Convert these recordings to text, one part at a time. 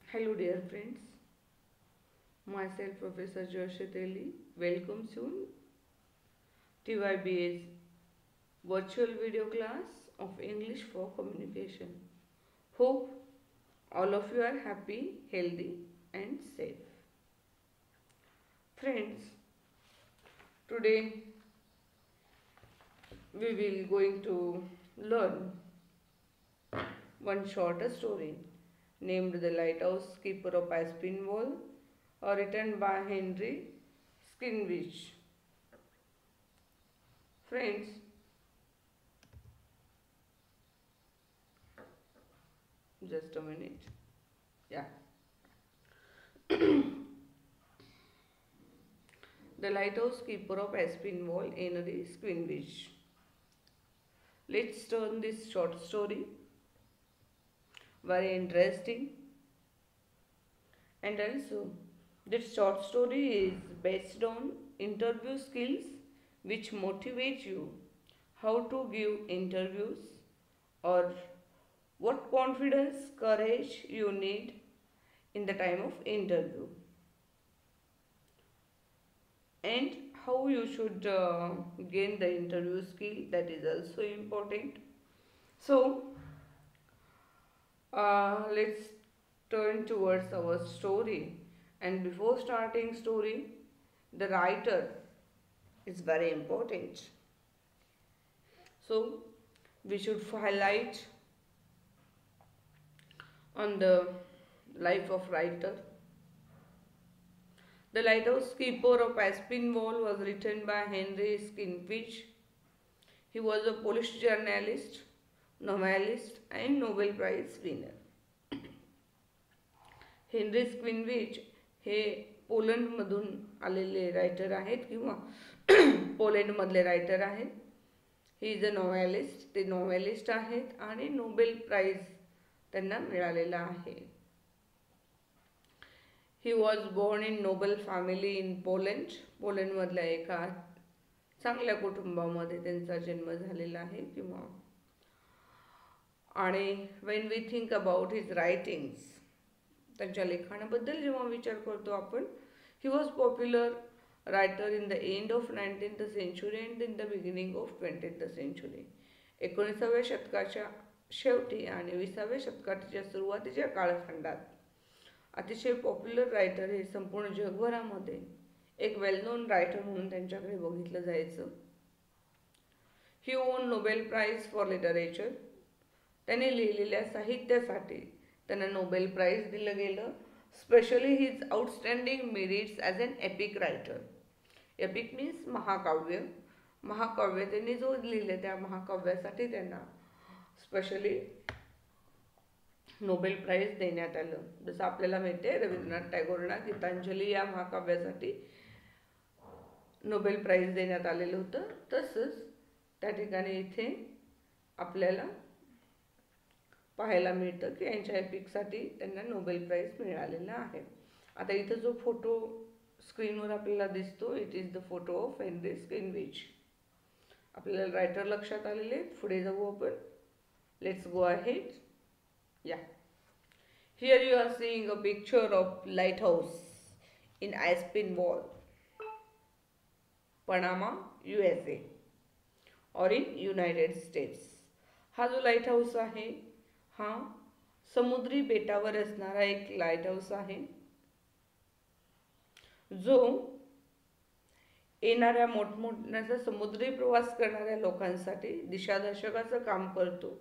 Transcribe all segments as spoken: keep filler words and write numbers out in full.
Hello dear friends, myself Professor Joshi Teli welcomes you T Y B A's virtual video class of English for communication. Hope all of you are happy, healthy and safe. Friends, today we will going to learn one shorter story named The Lighthouse Keeper of Aspinwall, or written by Henry Skinwich. Friends, just a minute. Yeah. The Lighthouse Keeper of Aspinwall, Henry Skinwich. Let's turn this short story. Very interesting. And also, this short story is based on interview skills which motivate you how to give interviews, or what confidence, courage you need in the time of interview, and how you should uh, gain the interview skill, that is also important. So uh, let's turn towards our story. And before starting story, the writer is very important. So we should highlight on the life of writer. The Lighthouse Keeper of Aspinwall was written by Henry Skinwich. He was a Polish journalist, novelist and Nobel Prize winner. Henryk Sienkiewicz हे पोलंडमधून आलेले writer आहेत किंवा पोलंडमधले writer आहेत. He is a novelist, ते novelist आहेत आणि नोबेल प्राइज त्यांना मिळालेला आहे. He was born in noble family in Poland. पोलंडमधल्या एका चांगल्या कुटुंबामध्ये त्यांचा जन्म झालेला आहे किंवा. आणि when we think about his writings, त्यांच्या लेखनाबद्दल जेव्हा विचार करतो आपण, he was popular writer in the end of nineteenth century and in the beginning of twentieth century. एकोणीसाव्या शतकाच्या शेवटी आणि विसाव्या शतकाच्या सुरुवातीच्या कालखंडात अतिशय पॉप्युलर रायटर हे संपूर्ण जगभरामध्ये एक वेल नोन रायटर म्हणून त्यांच्याकडे बघितलं जायचं. He won Nobel prize for literature. त्याने लिहिलेल्या साहित्यासाठी त्यांना नोबेल प्राइज दिलं गेलं. Specially his outstanding merits as an epic writer. Epic means महाकाव्य. महाकाव्य त्यांनी जो लिहिलं त्या महाकाव्यासाठी त्यांना स्पेशली नोबेल प्राइज देण्यात आलं. जसं आपल्याला माहिती आहे रवींद्रनाथ टागोरना गीतांजली या महाकाव्यासाठी नोबेल प्राइज देण्यात आलेलं होतं, तसंच त्या ठिकाणी इथे आपल्याला पाहायला मिळतं की यांच्या एपिकसाठी त्यांना नोबेल प्राइज मिळालेला आहे. आता इथं जो फोटो स्क्रीनवर आपल्याला दिसतो, it is the photo of Henryk Sienkiewicz. आपल्याला रायटर लक्षात आलेले. पुढे जाऊ आपण. Let's go ahead. या here you are seeing a picture of lighthouse in Aspinwall, Panama, U S A, और इन युनायटेड स्टेट्स. हा जो लाईट हाऊस आहे हा समुद्री बेटावर असणारा एक लाईट हाऊस आहे, जो येणाऱ्या मोठमोठ्या समुद्री प्रवास करणाऱ्या लोकांसाठी दिशादर्शकाचं काम करतो.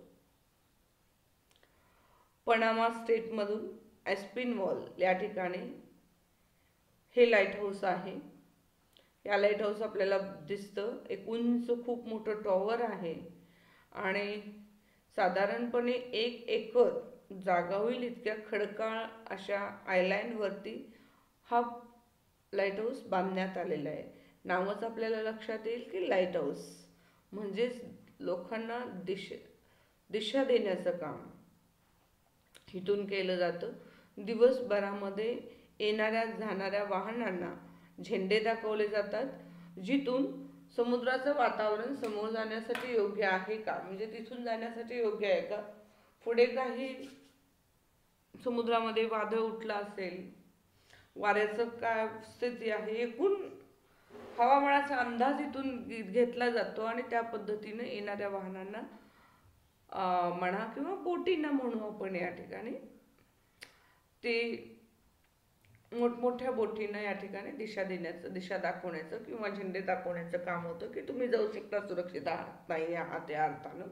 पनामा स्टेटमधून ॲस्पिनवॉल या ठिकाणी हे लाईट हाऊस आहे. या लाईट हाऊस आपल्याला दिसतं. एक उंच खूप मोठं टॉवर आहे आणि साधारणपणे एक एकर जागा होईल इतक्या खडकाळ अशा आयलँडवरती हा लाईट हाऊस बांधण्यात आलेला आहे. नावच आपल्याला लक्षात येईल की लाईट हाऊस म्हणजेच लोकांना दिशा दिशा देण्याचं काम इथून केलं जातं. दिवसभरामध्ये येणाऱ्या जाणाऱ्या वाहनांना झेंडे दाखवले जातात, जिथून समुद्राचं वातावरण समोर जाण्यासाठी योग्य आहे का, म्हणजे तिथून जाण्यासाठी योग्य आहे का, पुढे काही समुद्रामध्ये वादळ उठलं असेल, वाऱ्याचं काय स्थिती आहे, एकूण हवामानाचा अंदाज इथून घेतला जातो आणि त्या पद्धतीने येणाऱ्या वाहनांना म्हणा किंवा बोटींना म्हणू आपण या ठिकाणी, ते मोठमोठ्या बोटींना या ठिकाणी दिशा देण्याचं, दिशा दाखवण्याचं किंवा झेंडे दाखवण्याचं काम होतं की तुम्ही जाऊ शकता, सुरक्षित आहात नाही आहात या अर्थानं.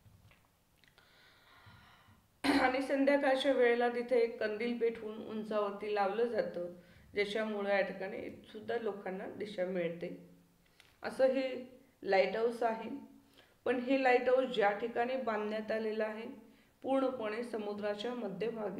आणि संध्याकाळच्या वेळेला तिथे एक कंदील पेटवून उंचावरती लावलं जातं, ज्याच्यामुळे या ठिकाणी सुद्धा लोकांना दिशा मिळते. असं हे लाईट हाऊस आहे. पण हे लाईट हाऊस ज्या ठिकाणी बांधण्यात आलेलं आहे पूर्णपणे समुद्राच्या मध्यभागी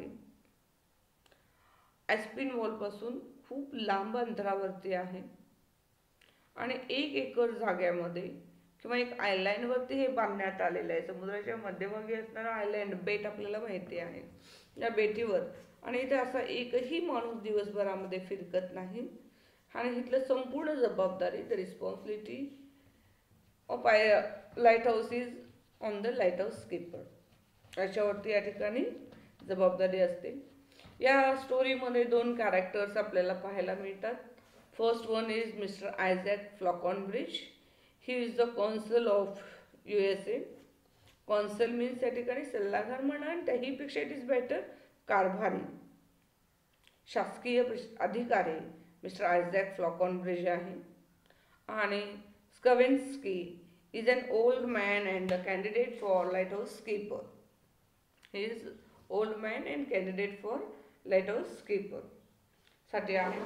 ॲस्पिन वॉलपासून खूप लांब अंतरावरती आहे आणि एक एकर जाग्यामध्ये किंवा एक आयलँडवरती हे बांधण्यात आलेलं आहे. समुद्राच्या मध्यभागी असणारा आयलँड बेट आपल्याला माहिती आहे, या बेटीवर. आणि इथे असा एकही माणूस दिवसभरामध्ये फिरकत नाही आणि इथलं संपूर्ण जबाबदारी, the responsibility of I lighthouse is on the lighthouse keeper, याच्यावरती या ठिकाणी जबाबदारी असते. या स्टोरीमध्ये दोन कॅरेक्टर्स आपल्याला पाहायला मिळतात. First one is Mister Isaac Falconbridge. He is the consul of U S A. Consul means या ठिकाणी सल्लागार म्हणा, आणि त्याहीपेक्षा इट इज बेटर कारभारी, शासकीय अधिकारी मिस्टर आयझॅक फ्लॉकॉनब्रिज आहे. आणि Skawinski is an old man and the candidate for lighthouse keeper. He is old man and candidate for lighthouse keeper साठी आहे.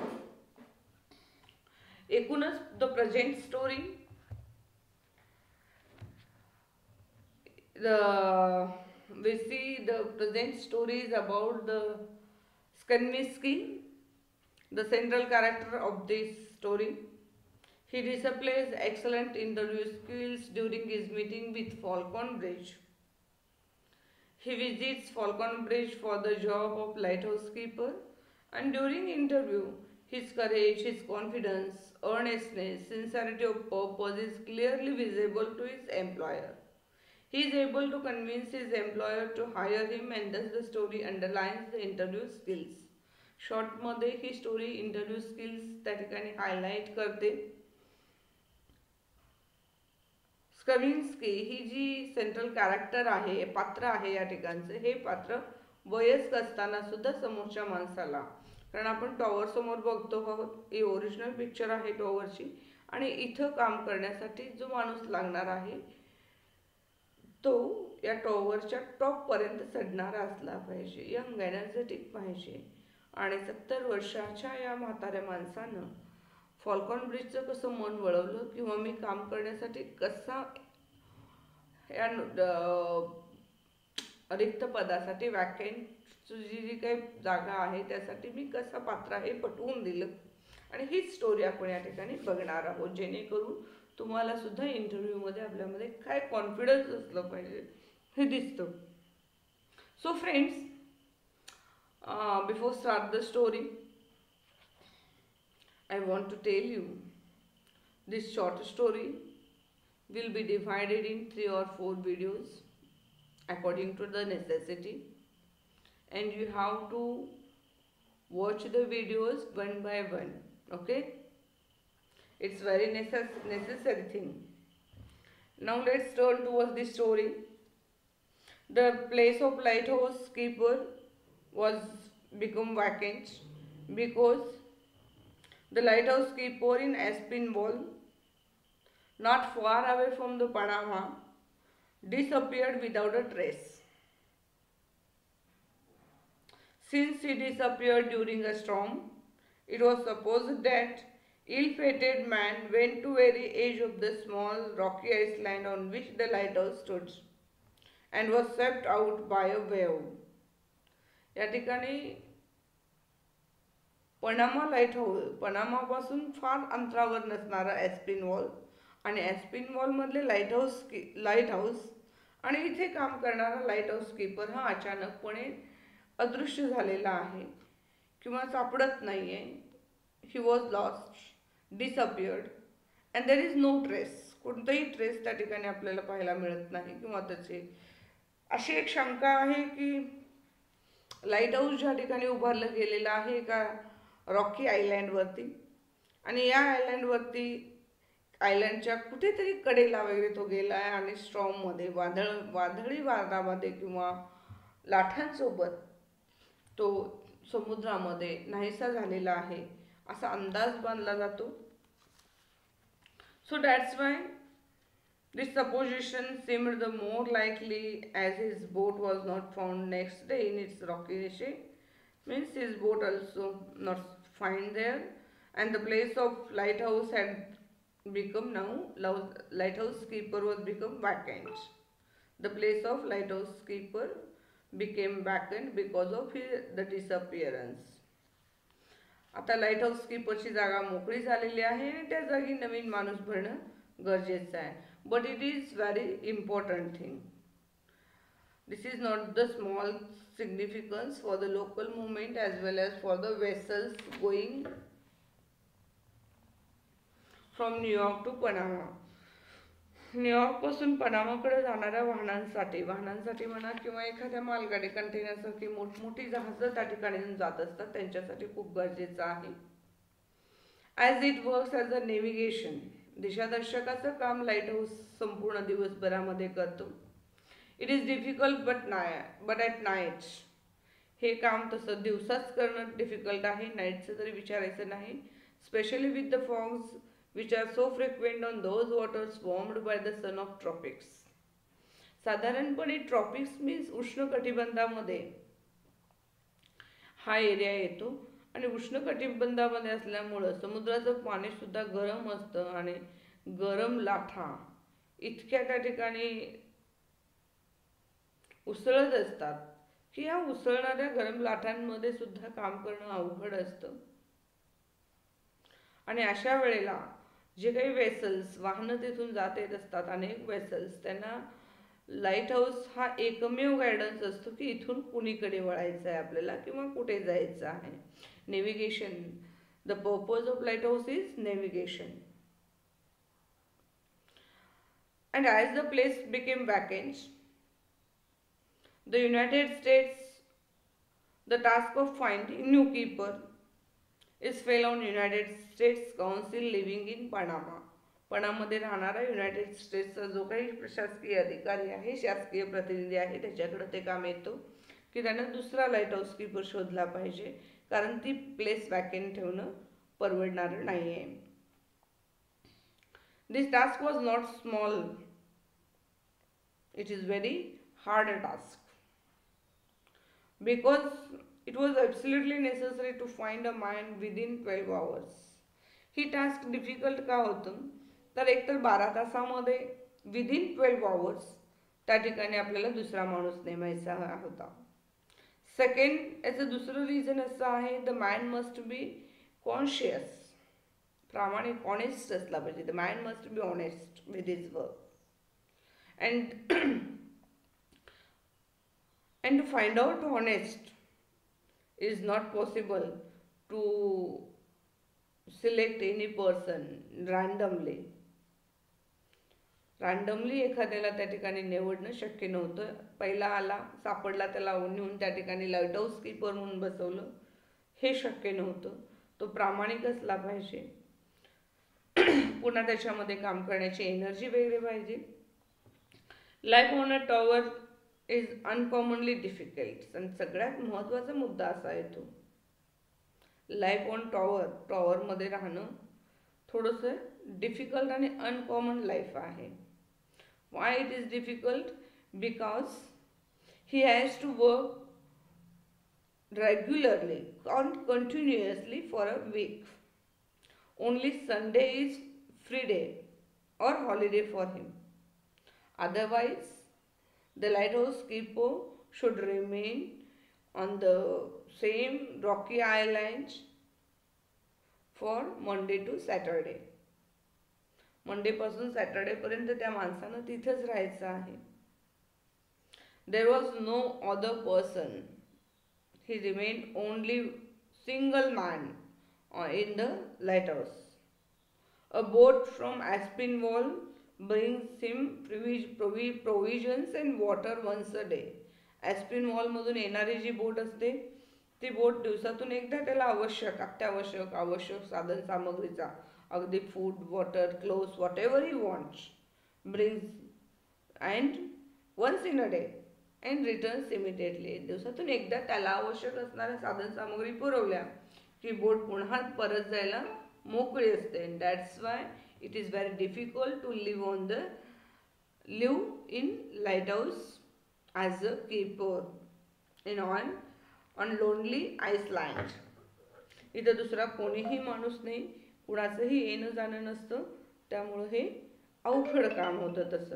एकूणच the present story, the we see the present story is about the Skanmisky, the central character of this story. He displays excellent interview skills during his meeting with Falconbridge. He visits Falconbridge for the job of lighthouse keeper, and during interview his courage, his confidence, earnestness, sincerity of purpose is clearly visible to his employer. He is able to convince his employer to hire him, and thus the story underlines the interview skills. Short मध्ये ही story interview skills त्या ठिकाणी highlight करते. स्कविन्स्की ही जी central character आहे, पात्र आहे या ठिकाणचं, हे पात्र वयस्क असताना सुद्धा समोरच्या माणसाला, कारण आपण टॉवर समोर बघतो आहोत, ही ओरिजिनल पिक्चर आहे टॉवरची, आणि इथं काम करण्यासाठी जो माणूस लागणार आहे तो या टॉवरच्या टॉप पर्यंत चढणारा असला पाहिजे, यंग एनर्जेटिक पाहिजे. आणि सत्तर वर्षाच्या या म्हाताऱ्या माणसानं फॉल्कॉनब्रिजचं कसं मन वळवलं किंवा मी काम करण्यासाठी कसा या रिक्त पदासाठी वॅकेंट जी जी काही जागा आहे त्यासाठी मी कसा पात्र आहे पटवून दिलं, आणि हीच स्टोरी आपण या ठिकाणी बघणार आहोत, जेणेकरून तुम्हाला सुद्धा इंटरव्ह्यूमध्ये आपल्यामध्ये काय कॉन्फिडन्स असलं पाहिजे हे दिसतं. So friends, before start the story I want to tell you this short story will be divided in three or four videos according to the necessity, and you have to watch the videos one by one. Okay, it's very necess necessary thing. Now let's turn towards the story. The place of lighthouse keeper was become vacant because the lighthouse keeper in Aspinwall, not far away from the Panama, disappeared without a trace. Since he disappeared during a storm, it was supposed that ill-fated man went to very edge of the small rocky island on which the lighthouse stood and was swept out by a wave. या ठिकाणी Panama light house, पनामापासून फार अंतरावर नसणारा Aspinwall आणि ॲस्पिन वॉलमधले lighthouse lighthouse आणि इथे काम करणारा लाईट हाऊस कीपर हा अचानकपणे अदृश्य झालेला आहे किंवा सापडत नाही आहे. He was lost, disappeared, and there is no trace. कोणताही ट्रेस त्या ठिकाणी आपल्याला पाहायला मिळत नाही किंवा त्याचे अशी एक शंका आहे की लाईट हाऊस ज्या ठिकाणी उभारलं गेलेलं आहे एका रॉकी आयलँडवरती, आणि या आयलँडवरती आयलँडच्या कुठेतरी कडेला वगैरे तो गेला आहे आणि स्ट्रॉममध्ये वादळ वादळी वादामध्ये किंवा लाटांसोबत तो समुद्रामध्ये नाहीसा झालेला आहे असा अंदाज बांधला जातो. So that's why this supposition seemed the more likely as his boat was not found next day in its rocky niche. Means his boat also not found there, and the place of lighthouse had become now lighthouse keeper was become vacant. The place of lighthouse keeper became vacant because of his, the disappearance. आता lighthouse कीपरची जागा मोकळी झालेली आहे आणि त्या जागी नवीन माणूस भरणं गरजेचं आहे. But it is very important thing. This is not the small significance for the local movement as well as for the vessels going from New York to Panama. न्यूयॉर्कपासून पनामाकडे जाणाऱ्या वाहनांसाठी वाहनांसाठी म्हणा किंवा एखाद्या मालगाडी कंटेनरसारखी मोठमोठी जहाजं त्या ठिकाणी जात असतात, त्यांच्यासाठी खूप गरजेचं आहे. As it works as a navigation, दिशादर्शकाचं काम लाईट हाऊस संपूर्ण दिवसभरामध्ये करतो. It is difficult but nay but at night. हे काम तसं दिवसाच करणं डिफिकल्ट आहे, नाईटचं तरी विचारायचं नाही. Specially with the fogs which are so frequent on those waters warmed by the sun of tropics. साधारणपणे ट्रॉपिक्स मीन्स उष्ण कटिबंधामध्ये हा एरिया येतो आणि उष्ण कटिबंधामध्ये असल्यामुळं समुद्राचं पाणी सुद्धा गरम असतं आणि गरम लाटा इतक्या त्या ठिकाणी उसळत असतात की या उसळणाऱ्या गरम लाटांमध्ये सुद्धा काम करणं अवघड असतं. आणि अशा वेळेला जे काही वेसल्स वाहनं तिथून जात येत असतात, अनेक वेसल्स, त्यांना लाईट हाऊस हा एकमेव गायडन्स असतो की इथून कुणीकडे वळायचं आहे आपल्याला किंवा कुठे जायचं आहे. Navigation, the purpose of lighthouse is navigation. And as the place became vacant, the United States the task of finding new keeper is fell on United States Council living in Panama. पनामध्ये राहणारा United स्टेट्सचा जो काही प्रशासकीय अधिकारी आहे, शासकीय प्रतिनिधी आहे, त्याच्याकडे ते काम येतो की त्यानं दुसरा लाईट हाऊस कीपर शोधला पाहिजे, कारण ती प्लेस वॅकेंट ठेवणं परवडणारं नाही आहे. This task was not small, it is very hard task because it was absolutely necessary to find a man within twelve hours. ही टास्क डिफिकल्ट का होतं तर एकतर बारा तासामध्ये विदिन ट्वेल्व आवर्स त्या ठिकाणी आपल्याला दुसरा माणूस नेमायचा होता. सेकंड, याचं दुसरं रिझन असं आहे, the man must be conscious, प्रामाणिक, ऑनेस्ट असला पाहिजे. The man must be honest with his work and and to find out honest is not possible to select any person randomly. randomly एखाद्याला त्या ठिकाणी निवडणं शक्य नव्हतं. पहिला आला सापडला त्याला नेऊन त्या ठिकाणी लाईट हाऊस कीपर म्हणून बसवलं, हे शक्य नव्हतं. तो प्रामाणिक असला पाहिजे, पुन्हा त्याच्यामध्ये काम करण्याची एनर्जी वेगळी पाहिजे. Life on a tower is uncommonly difficult. आणि सगळ्यात महत्त्वाचा मुद्दा असा येतो, लाईफ ऑन टॉवर, टॉवरमध्ये राहणं थोडंसं डिफिकल्ट आणि अनकॉमन लाईफ आहे. Why it is difficult? Because he has to work regularly and continuously for a week. Only Sunday is free day or holiday for him. Otherwise, the lighthouse keeper should remain on the same rocky island for Monday to Saturday. Monday पासून Saturday पर्यंत त्या माणसानं तिथेच राहायचं आहे. There was no other person. He remained only single man in the lighthouse. A boat from Aspinwall brings him provisions and water once a day, ॲस्पिन मॉलमधून येणारी जी बोट असते ती बोट दिवसातून एकदा त्याला आवश्यक अत्यावश्यक आवश्यक साधन सामग्रीचा अगदी food water clothes whatever he wants brings and once in a day and returns immediately. दिवसातून एकदा त्याला आवश्यक असणाऱ्या साधन सामग्री पुरवल्या की बोट पुन्हा परत जायला मोकळी असते. That's why it is very difficult to live on the live in lighthouse as a keeper in on on lonely island. इथं दुसरा कोणीही माणूस नाही, कुणाचंही येणं जाणं नसतं, त्यामुळं हे अवघड काम होतं तसं.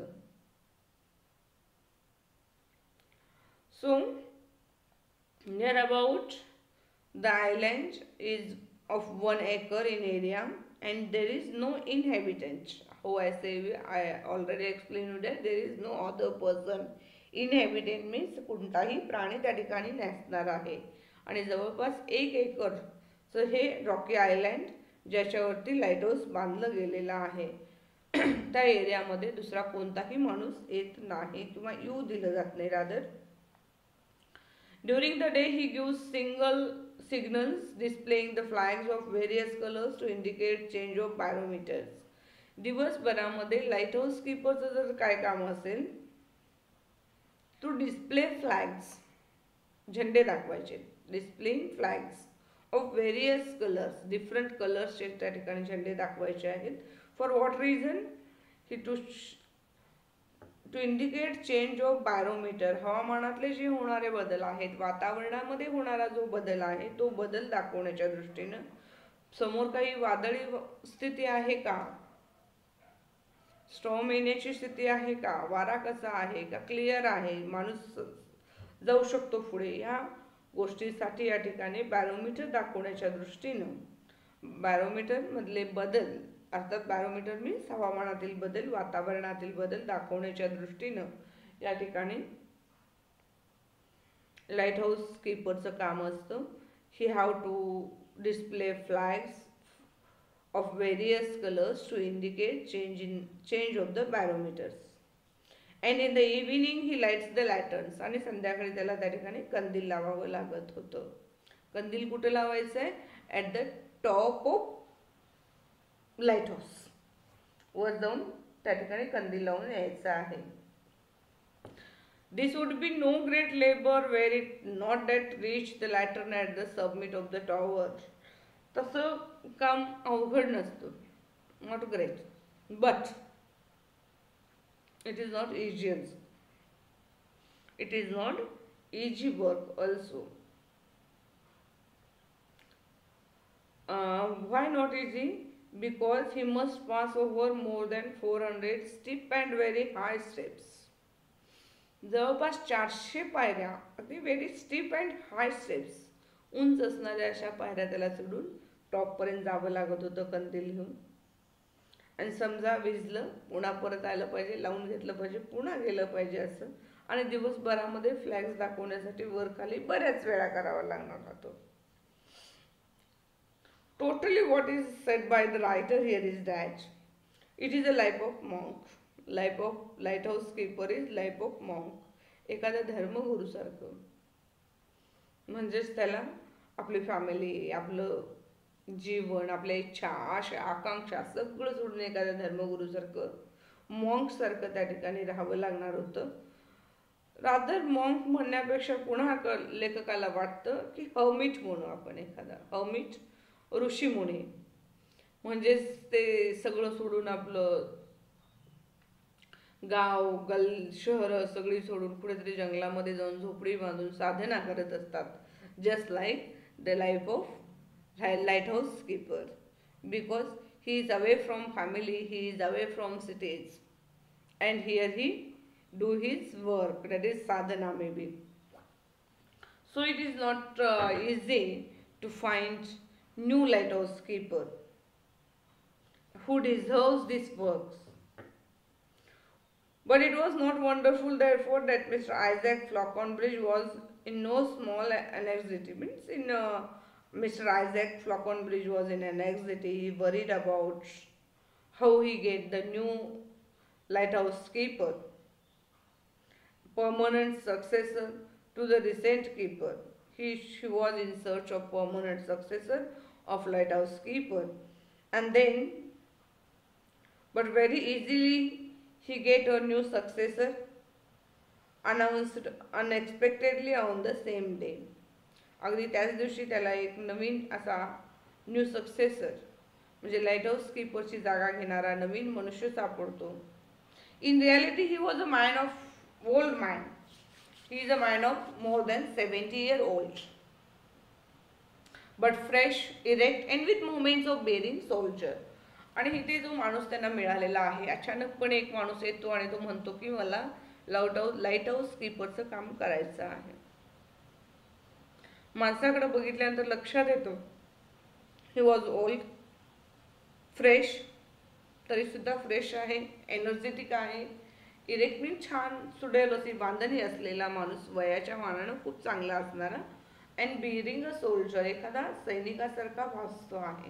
So near about the island is of one acre in area and there is no inhabitant. How I say, I already explained you that there is no other person. Inhabitant means कोणताही प्राणी त्या ठिकाणी नसणार आहे. आणि जवळपास एक acre so हे रॉकी आयलँड ज्याच्यावरती लाईट हाऊस बांधलं गेलेलं आहे त्या एरियामध्ये दुसरा कोणताही माणूस येत नाही किंवा येऊ दिलं जात नाही. Rather during the day he gives single signals displaying the flags of various colors to indicate change of barometers. दिवसभरामध्ये लाईट हाऊस कीपरचं जर काय काम असेल टू डिस्प्ले फ्लॅग्स झेंडे दाखवायचे. Displaying flags of various colours different कलर्सचे त्या ठिकाणी झेंडे दाखवायचे आहेत. For what reason he to to indicate change of barometer हवामानातले जे होणारे बदल आहेत वातावरणामध्ये होणारा जो बदल आहे तो बदल दाखवण्याच्या दृष्टीनं समोर काही वादळी स्थिती आहे का, स्टॉर्म येण्याची स्थिती आहे का, वारा कसा आहे का, क्लिअर आहे, माणूस जाऊ शकतो पुढे, या गोष्टीसाठी या ठिकाणी बॅरोमीटर दाखवण्याच्या दृष्टीनं बॅरोमीटर मधले बदल अर्थात बॅरोमीटर मीन्स हवामानातील बदल वातावरणातील बदल दाखवण्याच्या दृष्टीनं या ठिकाणी लाईट हाऊस कीपरचं काम असतं. He have to display flags of various colours to indicate change in change of the barometers and in the evening he lights the lanterns. आणि संध्याकाळी त्याला त्या ठिकाणी कंदील लावावं लागत होतं. कंदील कुठं लावायचं आहे? At the top of lighthouse वर जाऊन त्या ठिकाणी कंदील लावून यायचं आहे. This would be no great labour were it not that reach the lantern at the submit of the tower. तसं काम अवघड नसतं, not great, but it is not easy also. It is not easy work also. Why not easy? Because he must pass over more than four hundred steep and very high steps. जवळपास चारशे पायऱ्या अगदी very steep and high steps उंच असणाऱ्या अशा पायऱ्या त्याला चढून टॉपपर्यंत जावं लागत होतं कंदील घेऊन. आणि समजा विजलं पुन्हा परत आलं पाहिजे, लावून घेतलं पाहिजे, पुन्हा गेलं पाहिजे असं. आणि दिवसभरामध्ये फ्लॅग्स दाखवण्यासाठी वर खाली बऱ्याच वेळा करावा लागणार होतो. Totally what is said by the writer here is that it is a life of monk. Life of lighthouse keeper is life of monk. एखाद्या धर्मगुरू सारखं. म्हणजेच त्याला आपली फॅमिली, आपलं जीवन, आपल्या इच्छा, आशा, आकांक्षा सगळं सोडून एखाद्या धर्मगुरू सारखं मॉन्क सारखं त्या ठिकाणी राहावं लागणार होतं. रादर मॉन्क म्हणण्यापेक्षा पुन्हा लेखकाला वाटतं की हर्मिट म्हणू आपण, एखादा हर्मिट ऋषीमुनी. म्हणजेच ते सगळं सोडून आपलं गाव गल शहरं सगळी सोडून कुठेतरी जंगलामध्ये जाऊन झोपडी बांधून साधना करत असतात. Just like the life of lighthouse keeper. Because he is away from family, he is away from cities and here he do his work, that is साधना maybe. So it is not easy to find new lighthouse keeper who deserves this works. But it was not wonderful therefore that Mister Isaac Falconbridge was in no small anxiety. Means in uh, Mister Isaac Falconbridge was in anxiety. He worried about how he get the new lighthouse keeper, permanent successor to the recent keeper. He she was in search of permanent successor of lighthouse keeper, and then, but very easily he get a new successor announced unexpectedly on the same day. अगदी त्याच दिवशी त्याला एक नवीन असा new successor म्हणजे lighthouse कीपरची जागा घेणारा नवीन मनुष्य सापडतो. In reality he was a man of old man. He is a man of more than seventy year old, but fresh, erect and with movements of bearing soldier. आणि इथे जो माणूस त्यांना मिळालेला आहे, अचानकपणे एक माणूस येतो आणि तो म्हणतो की मला लाईट हाऊस लाईट हाऊस कीपरचं काम करायचं आहे. माणसाकडे बघितल्यानंतर लक्षात येतो ही वॉज ओल्ड, फ्रेश, तरी सुद्धा फ्रेश आहे, एनर्जेटिक आहे, इरेक्ट मीन छान सुडेल अशी बांधणी असलेला माणूस, वयाच्या मानानं खूप चांगला असणारा, अँड बिअरिंग अ सोल्जर, एखादा सैनिकासारखा भासतो आहे.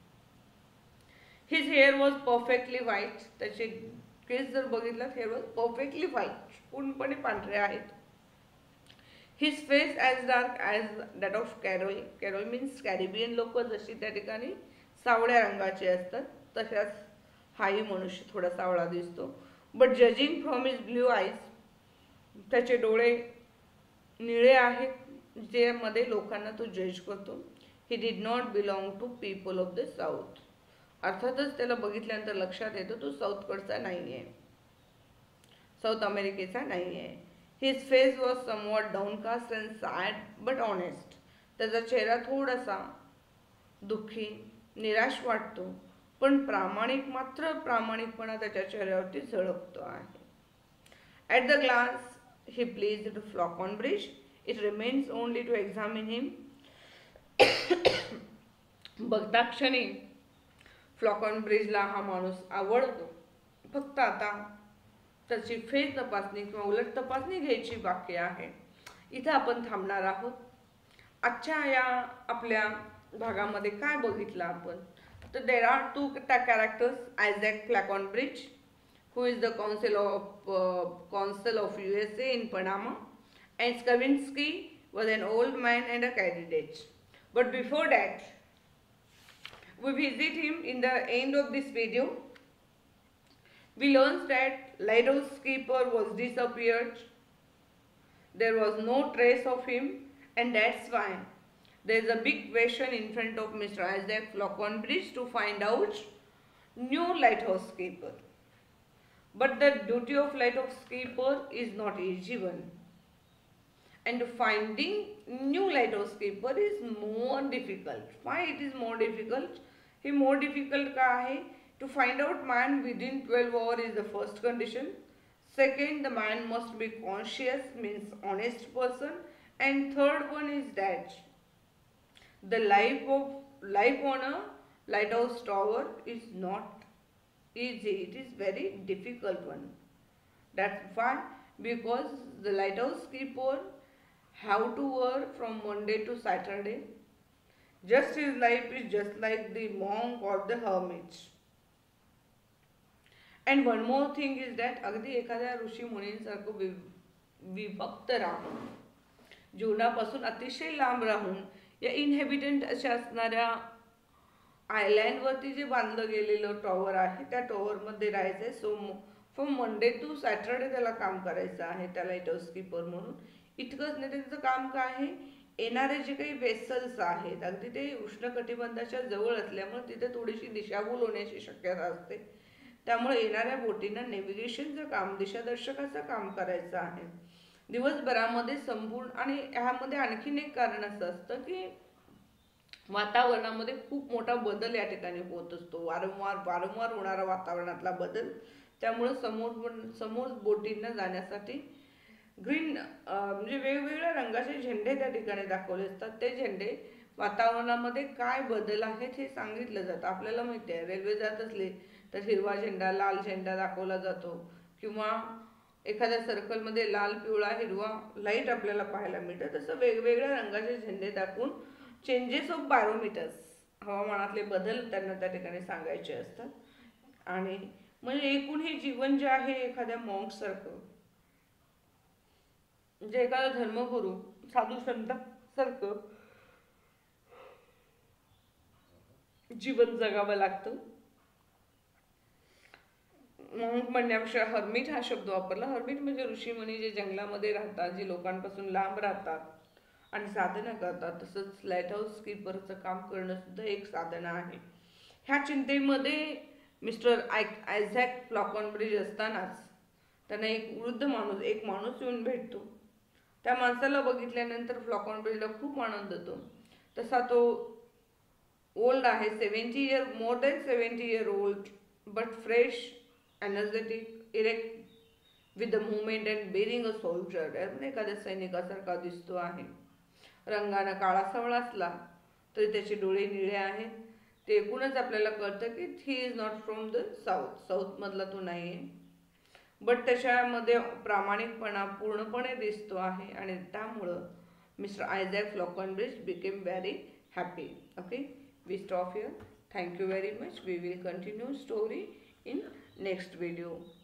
His hair was perfectly white. त्याचे केस जर बघितलं, हेअर वॉज परफेक्टली व्हाईट, पूर्णपणे पांढरे आहेत. His face as dark as that of Creole. Creole means Caribbean लोक जशी त्या ठिकाणी सावळ्या रंगाचे असतात, तशाच हाही मनुष्य थोडा सावळा दिसतो. But judging from his blue eyes, त्याचे डोळे निळे आहेत, जे मध्ये लोकांना तो जज करतो. He did not belong to people of the south. अर्थातच त्याला बघितल्यानंतर लक्षात येतो तो साऊथकडचा नाही आहे, साऊथ अमेरिकेचा नाही आहे. His face was somewhat downcast and sad but honest. त्याचा चेहरा थोडासा दुःखी, निराश वाटतो, पण प्रामाणिक, मात्र प्रामाणिकपणा त्याच्या चेहऱ्यावरती झळकतो आहे. At the glass he pleased Falconbridge. It remains only to examine him. बघता क्षणी फ्लॉकॉनब्रिजला हा माणूस आवडतो, फक्त आता त्याची फेस तपासणी किंवा उलट तपासणी घ्यायची बाकी आहे. इथं आपण थांबणार आहोत. आजच्या या आपल्या भागामध्ये काय बघितलं आपण, तर there are two characters. Isaac Falconbridge, who is the consul of uh, consul of U S A in Panama, and Stravinsky was an old man and a candidate. But before that, we visit him in the end of this video. We learned that lighthouse keeper was disappeared. There was no trace of him, and that's why there is a big question in front of Mister Isaac Flockhorn-Bridge to find out new lighthouse keeper. But the duty of lighthouse keeper is not easy one, and finding new lighthouse keeper is more difficult. Why it is more difficult? He more difficult का आहे? To find out man within twelve hours is the first condition. Second, the man must be conscious, means honest person. And third one is that the life of life on a lighthouse tower is not easy. It is very difficult one. That's why, because the lighthouse keeper have to work from Monday to Saturday. Just his life is just like the monk or the hermit. And one more thing is that अगदी एखाद्या ऋषी मुनींसारखं वि विभक्त राहून, जीवनापासून अतिशय लांब राहून, या इनहेबिटंट अशा असणाऱ्या आयलँडवरती जे बांधलं गेलेलं टॉवर आहे, त्या टॉवरमध्ये राहायचं आहे. So from Monday to Saturday त्याला काम करायचं आहे, त्या लाईटहाऊस कीपर म्हणून. इतकंच नाही, त्यांचं काम काय आहे, येणारे जे काही वेसल्स आहेत, अगदी ते उष्णकटिबंधाच्या जवळ असल्यामुळे तिथे थोडीशी दिशाभूल होण्याची शक्यता असते. त्यामुळे येणाऱ्या बोटींना नेव्हिगेशनचं काम, दिशादर्शकाचं काम करायचं आहे दिवसभरामध्ये संपूर्ण. आणि ह्यामध्ये आणखीन एक कारण असं असतं की वातावरणामध्ये खूप मोठा बदल या ठिकाणी होत असतो, वारंवार वारंवार होणारा वातावरणातला बदल. त्यामुळे समोर समोर बोटींना जाण्यासाठी ग्रीन म्हणजे वेगवेगळ्या रंगाचे झेंडे त्या ठिकाणी दाखवले असतात. ते झेंडे वातावरणामध्ये काय बदल आहेत हे सांगितलं जातं. आपल्याला माहिती आहे, रेल्वे जात असली तर हिरवा झेंडा, लाल झेंडा दाखवला जातो, किंवा एखाद्या सर्कलमध्ये लाल, पिवळा, हिरवा लाईट आपल्याला पाहायला मिळतं. तसं वेगवेगळ्या रंगाचे झेंडे दाखवून चेंजेस ऑफ बॅरोमीटर्स, हवामानातले बदल त्यांना त्या ठिकाणी सांगायचे असतात. आणि म्हणजे एकूण हे जीवन जे आहे एखाद्या मॉन्कसारखं, जे एखादा धर्मगुरू साधू संतांसारखं जीवन जगावं लागतं. मॉन्क म्हणण्यापेक्षा हर्मिट हा शब्द वापरला. हर्मिट म्हणजे ऋषीमुनी जे जंगलामध्ये राहतात, जे लोकांपासून लांब राहतात आणि साधना करतात. तसंच लाईट हाऊस कीपरचं काम करणं सुद्धा एक साधना आहे. ह्या चिंतेमध्ये मिस्टर आय आयझॅक फ्लॉकनब्रिज असतानाच त्यांना एक वृद्ध माणूस एक माणूस येऊन भेटतो. त्या माणसाला बघितल्यानंतर फ्लॉकनब्रिजला खूप आनंद होतो. तसा तो ओल्ड आहे, seventy year more than seventy year old, but fresh, energetic, erect with the movement and bearing a soldier. एखाद्या सैनिकासारखा दिसतो आहे. रंगानं काळा सावळा असला तरी त्याचे डोळे निळे आहेत. ते एकूणच आपल्याला कळतं की he is not from the south, साऊथमधला तो नाही आहे. बट त्याच्यामध्ये प्रामाणिकपणा पूर्णपणे दिसतो आहे आणि त्यामुळं Mister Isaac Falconbridge became very happy. Okay, we stop here. Thank you very much. We will continue story in next video.